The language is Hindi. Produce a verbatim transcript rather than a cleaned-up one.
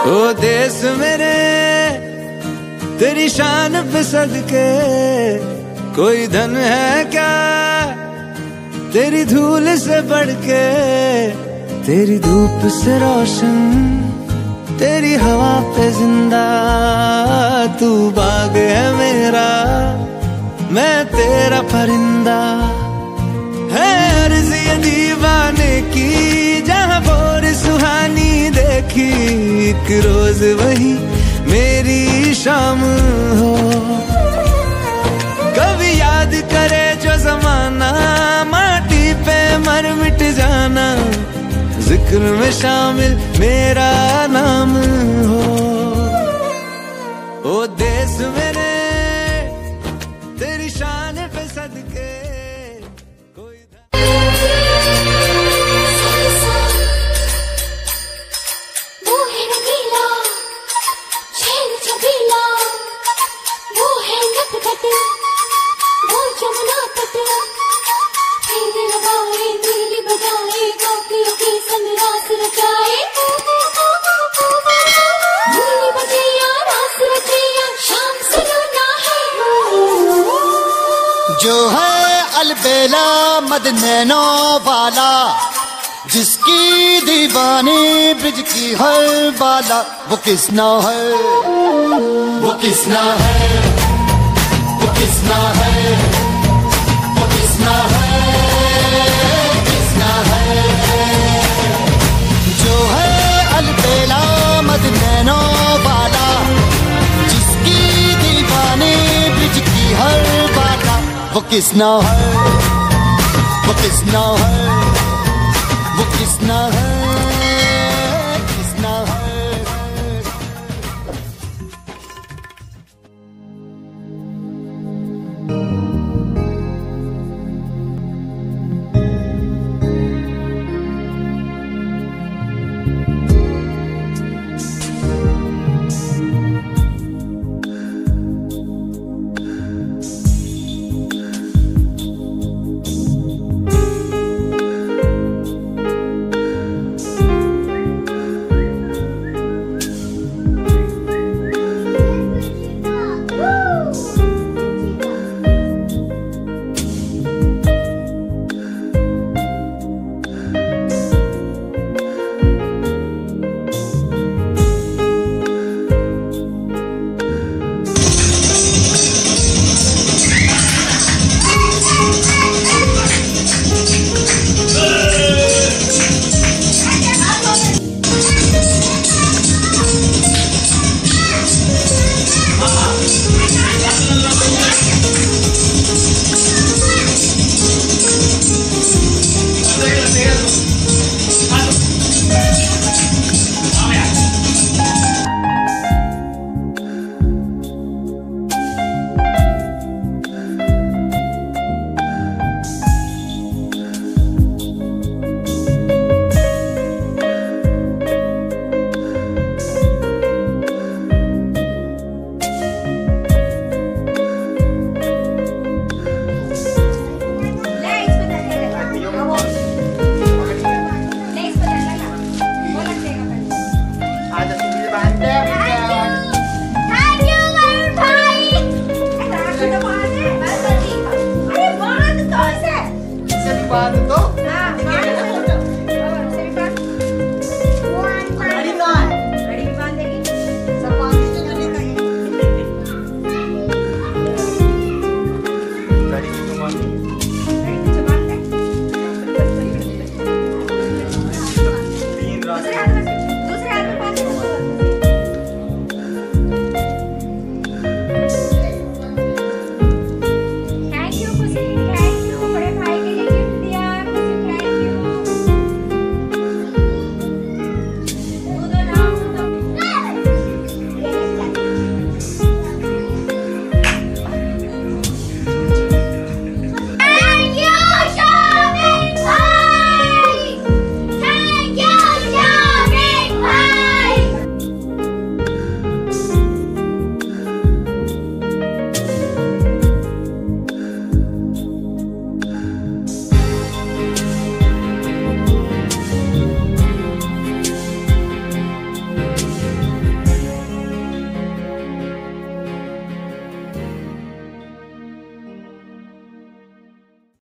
ओ देश मेरे तेरी शान पे सदके, कोई धन है क्या तेरी धूल से बढ़ के। तेरी धूप से रोशन, तेरी हवा पे जिंदा, तू बाग है मेरा, मैं तेरा परिंदा। है अर्ज़ ये दीवाने की, जहाँ बोर सुहानी देखी, एक रोज वही मेरी शाम हो। कभी याद करे जो जमाना, माटी पे मर मिट जाना, जिक्र में शामिल मेरा नाम हो। ओ देश मेरे तेरी शान पे सदके, कोई वो है रंगीला, छेल छबीला, वो है नटखट, वो जमुना तट। खेल लगाए, दिल बजाए, काफियों की संरास रचाए। धूल बजैया, रास रचैया, शाम सुना है। जो है अलबेला मदनैनो वाला, जिसकी दीवानी ब्रिज की हर बाला, वो किसना है, वो किसना है, वो किसना है, वो किसना है, किसना है। जो है अलबेला मदनैनो वाला, जिसकी दीवानी ब्रिज की हर बाला, वो किसना है, वो किसना है।